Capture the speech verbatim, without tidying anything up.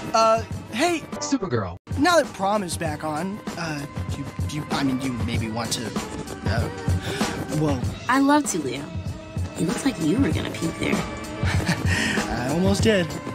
Uh, hey, Supergirl. now that Prom is back on, uh, do you, do you I mean, do you maybe want to, uh, well... I love to, Leo. It looks like you were gonna peek there. I almost did.